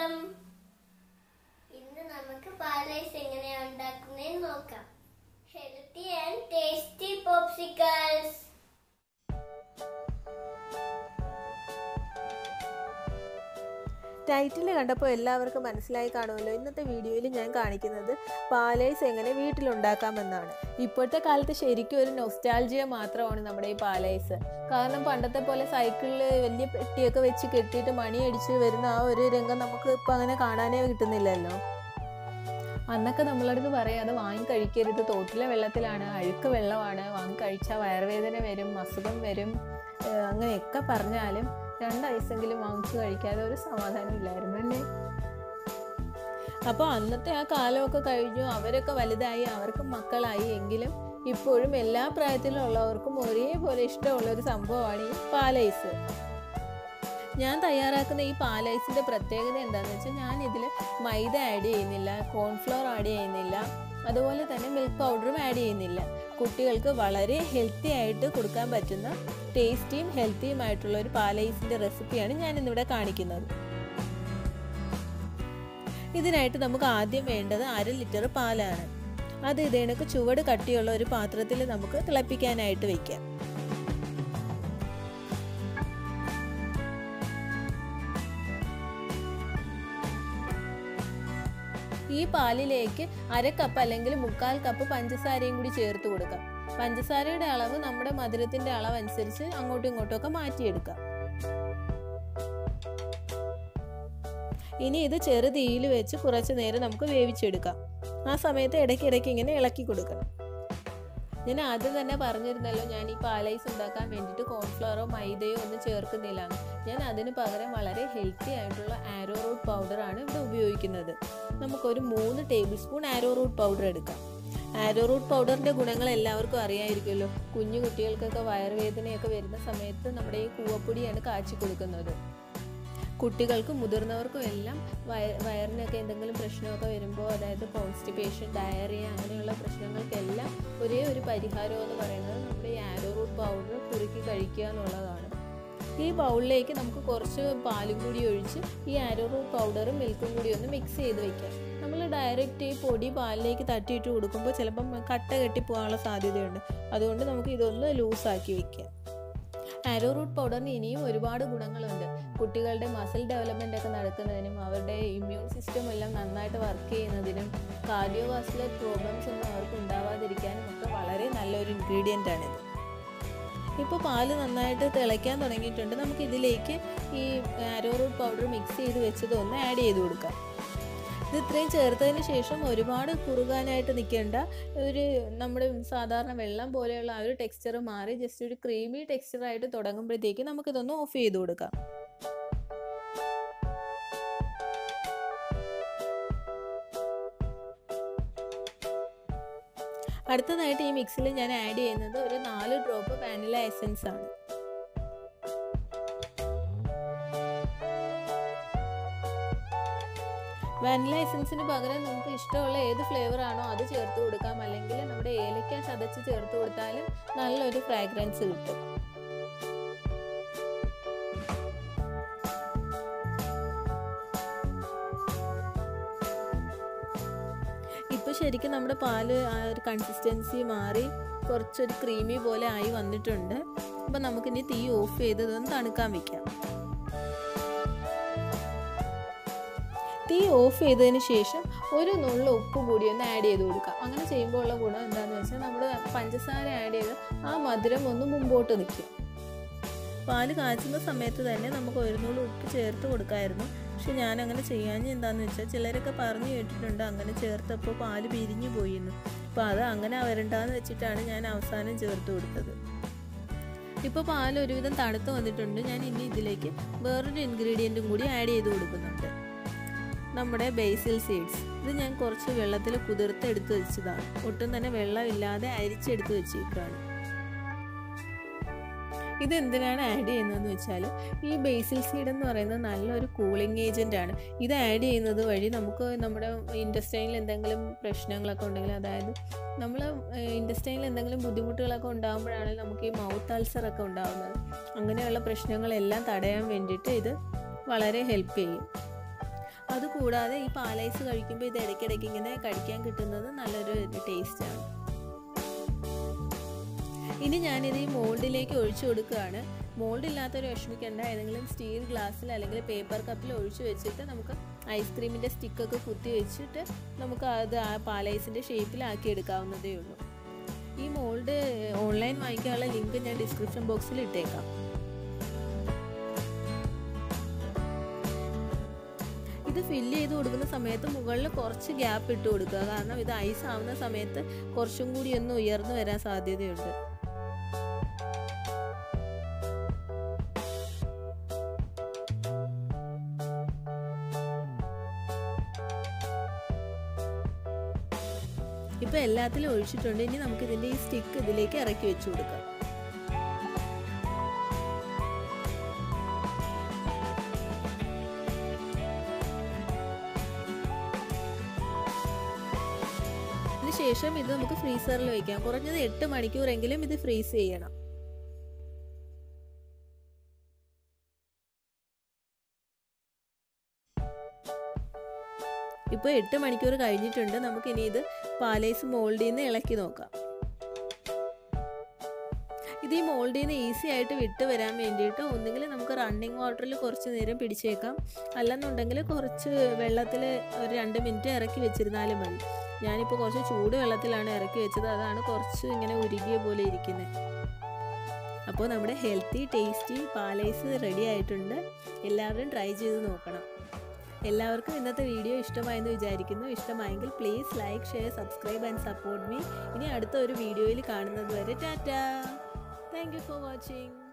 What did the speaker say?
സ്വാഗതം. ഇന്ന് നമുക്ക് പാലൈസ് എങ്ങനെയാണ് ഉണ്ടാക്കുന്നതെന്ന് നോക്കാം. Healthy and tasty popsicles. Title കണ്ടപ്പോൾ എല്ലാവർക്കും മനസ്സിലായി കാണുമല്ലോ. ഇന്നത്തെ വീഡിയോയിൽ ഞാൻ കാണിക്കുന്നത് പാലൈസ് എങ്ങനെ വീട്ടിലുണ്ടാക്കാമെന്നാണ്. ഇപ്പോഴത്തെ കാലത്ത് ശരിക്കും ഒരു നൊസ്റ്റാൾജിയ മാത്രമാണ് നമ്മുടെ ഈ പാലൈസ്. കാരണം പണ്ടത്തെ പോലെ സൈക്കിളിൽ വലിയ പെട്ടിയൊക്കെ വെച്ച് കെട്ടിയിട്ട് മണിയടിച്ച് വരുന്ന ആ ഒരു രംഗം നമുക്ക് ഇപ്പം അങ്ങനെ കാണാനേ കിട്ടുന്നില്ലല്ലോ. അന്നൊക്കെ നമ്മളടുത്ത് പറയാം, അത് വാങ്ങി കഴിക്കരുത്, തോട്ടിലെ വെള്ളത്തിലാണ്, അഴുക്ക് വെള്ളമാണ്, വാങ്ങി കഴിച്ചാൽ വയറുവേദന വരും, അസുഖം വരും, അങ്ങനെയൊക്കെ പറഞ്ഞാലും 2 ഐസെങ്കിലും വാങ്ങിച്ച് കഴിക്കാതെ ഒരു സമാധാനം ഇല്ലായിരുന്നു അല്ലേ. അപ്പോൾ അന്നത്തെ ആ കാലമൊക്കെ കഴിഞ്ഞു, അവരൊക്കെ വലുതായി, അവർക്ക് മക്കളായി. എങ്കിലും ഇപ്പോഴും എല്ലാ പ്രായത്തിലുള്ളവർക്കും ഒരേപോലെ ഇഷ്ടമുള്ളൊരു സംഭവമാണ് ഈ പാലൈസ്. ഞാൻ തയ്യാറാക്കുന്ന ഈ പാലൈസിൻ്റെ പ്രത്യേകത എന്താണെന്ന് വെച്ചാൽ, ഞാൻ ഇതിൽ മൈദ ആഡ് ചെയ്യുന്നില്ല, കോൺഫ്ലവർ ആഡ് ചെയ്യുന്നില്ല, അതുപോലെ തന്നെ മിൽക്ക് പൗഡറും ആഡ് ചെയ്യുന്നില്ല. കുട്ടികൾക്ക് വളരെ ഹെൽത്തി ആയിട്ട് കൊടുക്കാൻ പറ്റുന്ന ടേസ്റ്റിയും ഹെൽത്തിയുമായിട്ടുള്ള ഒരു പാലൈസിൻ്റെ റെസിപ്പിയാണ് ഞാൻ ഇന്നിവിടെ കാണിക്കുന്നത്. ഇതിനായിട്ട് നമുക്ക് ആദ്യം വേണ്ടത് 1/2 ലിറ്റർ പാലാണ്. അത് ഇതേണക്ക് ചുവട് കട്ടിയുള്ള ഒരു പാത്രത്തിൽ നമുക്ക് തിളപ്പിക്കാനായിട്ട് വയ്ക്കാം. ഈ പാലിലേക്ക് 1/2 കപ്പ് അല്ലെങ്കിൽ 1/4 കപ്പ് പഞ്ചസാരയും കൂടി ചേർത്ത് കൊടുക്കാം. പഞ്ചസാരയുടെ അളവ് നമ്മുടെ മധുരത്തിന്റെ അളവ് അനുസരിച്ച് അങ്ങോട്ടും ഇങ്ങോട്ടും ഒക്കെ മാറ്റിയെടുക്കാം. ഇനി ഇത് ചെറു തീയിൽ വെച്ച് കുറച്ച് നേരം നമുക്ക് വേവിച്ചെടുക്കാം. ആ സമയത്ത് ഇടയ്ക്കിടയ്ക്ക് ഇങ്ങനെ ഇളക്കി കൊടുക്കണം. ഞാൻ ആദ്യം തന്നെ പറഞ്ഞിരുന്നല്ലോ, ഞാൻ ഈ പാലൈസ് ഉണ്ടാക്കാൻ വേണ്ടിയിട്ട് കോൺഫ്ലവറോ മൈദയോ ഒന്നും ചേർക്കുന്നില്ല. ഞാൻ അതിന് പകരം വളരെ ഹെൽത്തി ആയിട്ടുള്ള ആരോ റൂട്ട് പൗഡറാണ് ഇവിടെ ഉപയോഗിക്കുന്നത്. നമുക്കൊരു 3 tablespoon arrowroot powder എടുക്കാം. ആരോ റൂട്ട് പൗഡറിൻ്റെ ഗുണങ്ങൾ എല്ലാവർക്കും അറിയാമായിരിക്കുമല്ലോ. കുഞ്ഞു കുട്ടികൾക്കൊക്കെ വയറുവേദനയൊക്കെ വരുന്ന സമയത്ത് നമ്മുടെ ഈ കൂവപ്പൊടിയാണ് കാച്ചി കൊടുക്കുന്നത്. കുട്ടികൾക്കും മുതിർന്നവർക്കും എല്ലാം വയറിനൊക്കെ എന്തെങ്കിലും പ്രശ്നമൊക്കെ വരുമ്പോൾ, അതായത് കോൺസ്റ്റിപ്പേഷൻ, ഡയറിയ അങ്ങനെയുള്ള പ്രശ്നങ്ങൾക്കെല്ലാം ഒരേ ഒരു പരിഹാരം എന്ന് പറയുന്നത് നമ്മുടെ ഈ ആരോ റൂട്ട് പൗഡർ കുറുക്കി കഴിക്കുക എന്നുള്ളതാണ്. ഈ ബൗളിലേക്ക് നമുക്ക് കുറച്ച് പാലും കൂടി ഒഴിച്ച് ഈ ആരോ റൂട്ട് പൗഡറും മിൽക്കും കൂടി ഒന്ന് മിക്സ് ചെയ്ത് വയ്ക്കാം. നമ്മൾ ഡയറക്റ്റ് ഈ പൊടി പാലിലേക്ക് തട്ടിയിട്ട് കൊടുക്കുമ്പോൾ ചിലപ്പം കട്ട കെട്ടിപ്പോകാനുള്ള സാധ്യതയുണ്ട്. അതുകൊണ്ട് നമുക്ക് ഇതൊന്ന് ലൂസാക്കി വയ്ക്കാം. ആരോ റൂട്ട് പൗഡറിന് ഇനിയും ഒരുപാട് ഗുണങ്ങളുണ്ട്. കുട്ടികളുടെ മസിൽ ഡെവലപ്മെൻ്റ് ഒക്കെ നടക്കുന്നതിനും അവരുടെ ഇമ്മ്യൂൺ സിസ്റ്റം എല്ലാം നന്നായിട്ട് വർക്ക് ചെയ്യുന്നതിനും കാർഡിയോവാസ്കുലർ പ്രോബ്ലംസ് ഒന്നും അവർക്ക് ഉണ്ടാവാതിരിക്കാനും ഒക്കെ വളരെ നല്ലൊരു ഇൻഗ്രീഡിയൻ്റ് ആണിത്. ഇപ്പോൾ പാല് നന്നായിട്ട് തിളയ്ക്കാൻ തുടങ്ങിയിട്ടുണ്ട്. നമുക്കിതിലേക്ക് ഈ ആരോ റൂട്ട് പൗഡർ മിക്സ് ചെയ്ത് വെച്ചതൊന്ന് ആഡ് ചെയ്ത് കൊടുക്കാം. ഇത് ഇത്രയും ചേർത്തതിന് ശേഷം ഒരുപാട് കുറുകാനായിട്ട് നിൽക്കേണ്ട, നമ്മുടെ സാധാരണ വെള്ളം പോലെയുള്ള ആ ഒരു ടെക്സ്ചർ മാറി ജസ്റ്റ് ഒരു ക്രീമി ടെക്സ്ചറായിട്ട് തുടങ്ങുമ്പോഴത്തേക്ക് നമുക്കിതൊന്ന് ഓഫ് ചെയ്ത് കൊടുക്കാം. അടുത്തതായിട്ട് ഈ മിക്സിൽ ഞാൻ ആഡ് ചെയ്യുന്നത് ഒരു 4 ഡ്രോപ്പ് വാനില എസൻസ് ആണ്. വാനില എസൻസിന് പകരം നമുക്ക് ഇഷ്ടമുള്ള ഏത് ഫ്ലേവർ ആണോ അത് ചേർത്ത് കൊടുക്കാം. അല്ലെങ്കിൽ നമ്മുടെ ഏലക്ക ചതച്ച് ചേർത്ത് കൊടുത്താലും നല്ലൊരു ഫ്രാഗ്രൻസ് കിട്ടും. ഇപ്പോൾ ശരിക്കും നമ്മുടെ പാല് ആ ഒരു കൺസിസ്റ്റൻസി മാറി കുറച്ചൊരു ക്രീമി പോലെ ആയി വന്നിട്ടുണ്ട്. അപ്പോൾ നമുക്കിനി തീ ഓഫ് ചെയ്തതൊന്ന് തണുക്കാൻ വയ്ക്കാം. തീ ഓഫ് ചെയ്തതിന് ശേഷം ഒരു നുള്ളു ഉപ്പ് കൂടി ഒന്ന് ആഡ് ചെയ്ത് കൊടുക്കാം. അങ്ങനെ ചെയ്യുമ്പോൾ ഉള്ള ഗുണം എന്താണെന്ന് വെച്ചാൽ, നമ്മൾ പഞ്ചസാര ആഡ് ചെയ്ത് ആ മധുരം ഒന്ന് മുമ്പോട്ട് നിൽക്കും. പാല് കാച്ചുന്ന സമയത്ത് തന്നെ നമുക്ക് ഒരു നുള്ളു ഉപ്പ് ചേർത്ത് കൊടുക്കാമായിരുന്നു. പക്ഷെ ഞാൻ അങ്ങനെ ചെയ്യാഞ്ഞ എന്താണെന്ന് വെച്ചാൽ, ചിലരൊക്കെ പറഞ്ഞു കേട്ടിട്ടുണ്ട് അങ്ങനെ ചേർത്തപ്പോൾ പാല് പിരിഞ്ഞു പോയിന്ന്. അപ്പോൾ അത് അങ്ങനെ വരണ്ടാന്ന് വെച്ചിട്ടാണ് ഞാൻ അവസാനം ചേർത്ത് കൊടുത്തത്. ഇപ്പോൾ പാൽ ഒരുവിധം തണുത്ത് വന്നിട്ടുണ്ട്. ഞാൻ ഇനി ഇതിലേക്ക് വേറൊരു ഇൻഗ്രീഡിയൻറ്റും കൂടി ആഡ് ചെയ്ത് കൊടുക്കുന്നുണ്ട്, നമ്മുടെ ബേസിൽ സീഡ്സ്. ഇത് ഞാൻ കുറച്ച് വെള്ളത്തിൽ കുതിർത്തെടുത്ത് വെച്ചതാണ്. ഒട്ടും തന്നെ വെള്ളമില്ലാതെ അരിച്ചെടുത്ത് വെച്ചിരിക്കുകയാണ്. ഇതെന്തിനാണ് ആഡ് ചെയ്യുന്നതെന്ന് വെച്ചാൽ, ഈ ബേസിൽ സീഡ് എന്ന് പറയുന്നത് നല്ലൊരു കൂളിംഗ് ഏജൻ്റ് ആണ്. ഇത് ആഡ് ചെയ്യുന്നത് വഴി നമുക്ക് നമ്മുടെ ഇൻറ്റസ്റ്റൈനിൽ എന്തെങ്കിലും പ്രശ്നങ്ങളൊക്കെ ഉണ്ടെങ്കിൽ, അതായത് നമ്മൾ ഇൻറ്റസ്റ്റൈനിൽ എന്തെങ്കിലും ബുദ്ധിമുട്ടുകളൊക്കെ ഉണ്ടാകുമ്പോഴാണ് നമുക്ക് ഈ മൗത്ത് അൾസറൊക്കെ ഉണ്ടാകുന്നത്. അങ്ങനെയുള്ള പ്രശ്നങ്ങളെല്ലാം തടയാൻ വേണ്ടിയിട്ട് ഇത് വളരെ ഹെൽപ്പ് ചെയ്യും. അതുകൂടാതെ ഈ പാലൈസ് കഴിക്കുമ്പോൾ ഇത് ഇടയ്ക്കിടയ്ക്ക് ഇങ്ങനെ കഴിക്കാൻ കിട്ടുന്നത് നല്ലൊരു ടേസ്റ്റാണ്. ഇനി ഞാനിത് ഈ മോൾഡിലേക്ക് ഒഴിച്ചു കൊടുക്കുകയാണ്. മോൾഡ് ഇല്ലാത്തൊരു വിഷമിക്കേണ്ട, ഏതെങ്കിലും സ്റ്റീൽ ഗ്ലാസ്സിൽ അല്ലെങ്കിൽ പേപ്പർ കപ്പിൽ ഒഴിച്ചു വെച്ചിട്ട് നമുക്ക് ഐസ്ക്രീമിൻ്റെ സ്റ്റിക്കൊക്കെ കുത്തി വെച്ചിട്ട് നമുക്ക് അത് ആ പാലൈസിൻ്റെ ഷേപ്പിലാക്കി എടുക്കാവുന്നതേ ഉള്ളൂ. ഈ മോൾഡ് ഓൺലൈൻ വാങ്ങിക്കാനുള്ള ലിങ്ക് ഞാൻ ഡിസ്ക്രിപ്ഷൻ ബോക്സിൽ ഇട്ടേക്കാം. ഇത് ഫില്ല് ചെയ്ത് കൊടുക്കുന്ന സമയത്ത് മുകളിൽ കുറച്ച് ഗ്യാപ്പ് ഇട്ട് കൊടുക്കുക. കാരണം ഇത് ഐസ് ആവുന്ന സമയത്ത് കുറച്ചും കൂടി ഒന്ന് ഉയർന്നു വരാൻ സാധ്യതയുണ്ട്. ഇപ്പോൾ എല്ലാത്തിലും ഒഴിച്ചിട്ടുണ്ട്. ഇനി നമുക്കിതിൻ്റെ ഈ സ്റ്റിക്ക് ഇതിലേക്ക് ഇറക്കി വെച്ച് കൊടുക്കാം. അതിനുശേഷം ഇത് നമുക്ക് ഫ്രീസറിൽ വയ്ക്കാം. കുറഞ്ഞത് 8 മണിക്കൂറെങ്കിലും ഇത് ഫ്രീസ് ചെയ്യണം. ഇപ്പോൾ 8 മണിക്കൂർ കഴിഞ്ഞിട്ടുണ്ട്. നമുക്കിനി ഇത് പാലൈസ് മോൾഡിൽ നിന്ന് ഇളക്കി നോക്കാം. ഇത് ഈ മോൾഡിൽ നിന്ന് ഈസി ആയിട്ട് വിട്ട് വരാൻ വേണ്ടിയിട്ട് ഒന്നുകിൽ നമുക്ക് റണ്ണിങ് വാട്ടറിൽ കുറച്ച് നേരം പിടിച്ചേക്കാം, അല്ലെന്നുണ്ടെങ്കിൽ കുറച്ച് വെള്ളത്തിൽ ഒരു 2 മിനിറ്റ് ഇറക്കി വെച്ചിരുന്നാലും മതി. ഞാനിപ്പോൾ കുറച്ച് ചൂട് വെള്ളത്തിലാണ് ഇറക്കി വെച്ചത്, അതാണ് കുറച്ച് ഇങ്ങനെ ഉരുകിയ പോലെ ഇരിക്കുന്നത്. അപ്പോൾ നമ്മുടെ ഹെൽത്തി ടേസ്റ്റി പാലൈസ് റെഡി ആയിട്ടുണ്ട്. എല്ലാവരും ട്രൈ ചെയ്ത് നോക്കണം. എല്ലാവർക്കും ഇന്നത്തെ വീഡിയോ ഇഷ്ടമായെന്ന് വിചാരിക്കുന്നു. ഇഷ്ടമായെങ്കിൽ please like, share, subscribe and support me. ഇനി അടുത്ത ഒരു വീഡിയോയിൽ കാണുന്നത് വരെ tata. Thank you for watching.